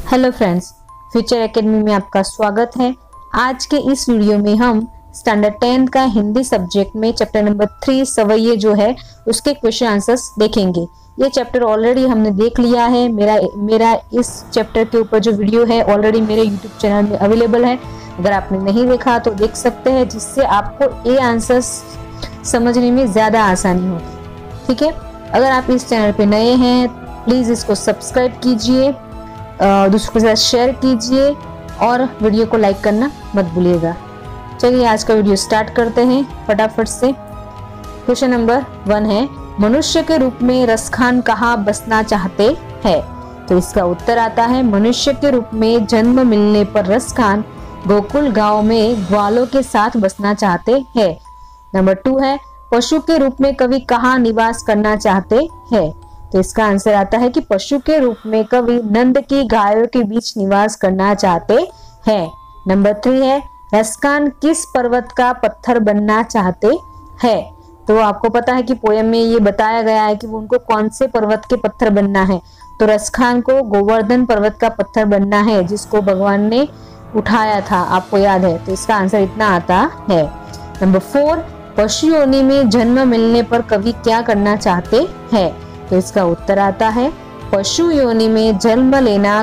Hello friends, future academy में आपका स्वागत है। आज के इस वीडियो में हम स्टैंडर्ड 10 का हिंदी सब्जेक्ट में चैप्टर नंबर 3 सवैये जो है उसके क्वेश्चन आंसर्स देखेंगे। ये चैप्टर ऑलरेडी हमने देख लिया है। मेरा इस चैप्टर के ऊपर जो वीडियो है ऑलरेडी मेरे यूट्यूब चैनल में अवेलेबल है। अगर आपने नहीं देखा तो देख सकते हैं, जिससे आपको ये आंसर्स समझने में ज्यादा आसानी होगी। ठीक है, अगर आप इस चैनल पे नए हैं प्लीज इसको सब्सक्राइब कीजिए, दूसरों के साथ शेयर कीजिए और वीडियो को लाइक करना मत भूलिएगा। चलिए आज का वीडियो स्टार्ट करते हैं फटाफट से। क्वेश्चन नंबर 1 है, मनुष्य के रूप में रसखान कहाँ बसना चाहते हैं? तो इसका उत्तर आता है, मनुष्य के रूप में जन्म मिलने पर रसखान गोकुल गांव में ग्वालों के साथ बसना चाहते हैं। नंबर 2 है, पशु के रूप में कवि कहाँ निवास करना चाहते हैं? तो इसका आंसर आता है कि पशु के रूप में कवि नंद की गायों के बीच निवास करना चाहते हैं। नंबर 3 है, रसखान किस पर्वत का पत्थर बनना चाहते हैं? तो आपको पता है कि पोयम में ये बताया गया है कि वो उनको कौन से पर्वत के पत्थर बनना है। तो रसखान को गोवर्धन पर्वत का पत्थर बनना है, जिसको भगवान ने उठाया था, आपको याद है। तो इसका आंसर इतना आता है। नंबर 4, पशु योनि में जन्म मिलने पर कवि क्या करना चाहते हैं? तो इसका उत्तर आता है, पशु योनि में जन्म लेना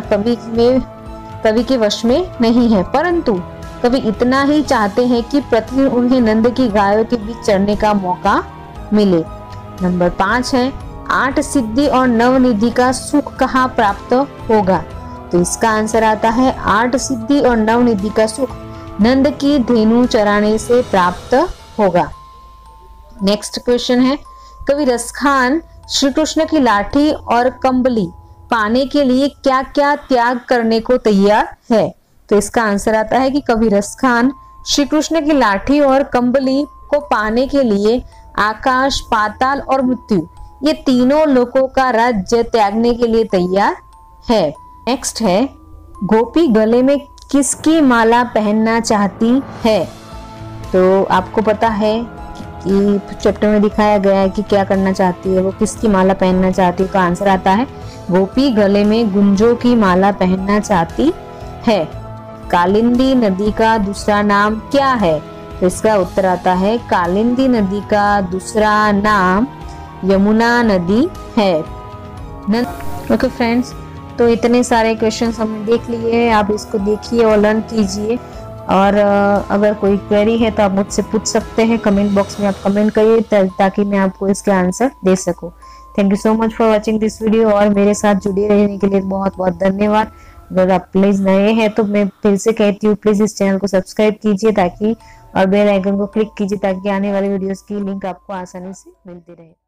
कवि के वश में नहीं है, परंतु कवि इतना ही चाहते हैं कि प्रतिदिन उन्हें नंद की गायों के बीच चरने का मौका मिले। नंबर 5 है, 8 सिद्धि और 9 निधि का सुख कहाँ प्राप्त होगा? तो इसका आंसर आता है, 8 सिद्धि और 9 निधि का सुख नंद की धेनु चराने से प्राप्त होगा। नेक्स्ट क्वेश्चन है, कवि रसखान श्री कृष्ण की लाठी और कंबली पाने के लिए क्या क्या त्याग करने को तैयार है? तो इसका आंसर आता है कि कवि रसखान श्री कृष्ण की लाठी और कंबली को पाने के लिए आकाश, पाताल और मृत्यु ये तीनों लोकों का राज्य त्यागने के लिए तैयार है। नेक्स्ट है, गोपी गले में किसकी माला पहनना चाहती है? तो आपको पता है कि चैप्टर में दिखाया गया है कि क्या करना चाहती है, वो किसकी माला पहनना चाहती है। तो आंसर आता है, गोपी गले में गुंजों की माला पहनना चाहती है। कालिंदी नदी का दूसरा नाम क्या है? तो इसका उत्तर आता है, कालिंदी नदी का दूसरा नाम यमुना नदी है। ओके फ्रेंड्स, तो इतने सारे क्वेश्चंस हमने देख लिए। आप इसको देखिए और लर्न कीजिए, और अगर कोई क्वेरी है तो आप मुझसे पूछ सकते हैं। कमेंट बॉक्स में आप कमेंट करिए ताकि मैं आपको इसके आंसर दे सकूं। Thank you so much for watching this video, और मेरे साथ जुड़े रहने के लिए बहुत बहुत धन्यवाद। अगर आप प्लीज नए हैं तो मैं फिर से कहती हूँ, प्लीज इस चैनल को सब्सक्राइब कीजिए ताकि और बेल आइकन को क्लिक कीजिए ताकि आने वाले वीडियोस की लिंक आपको आसानी से मिलती रहे।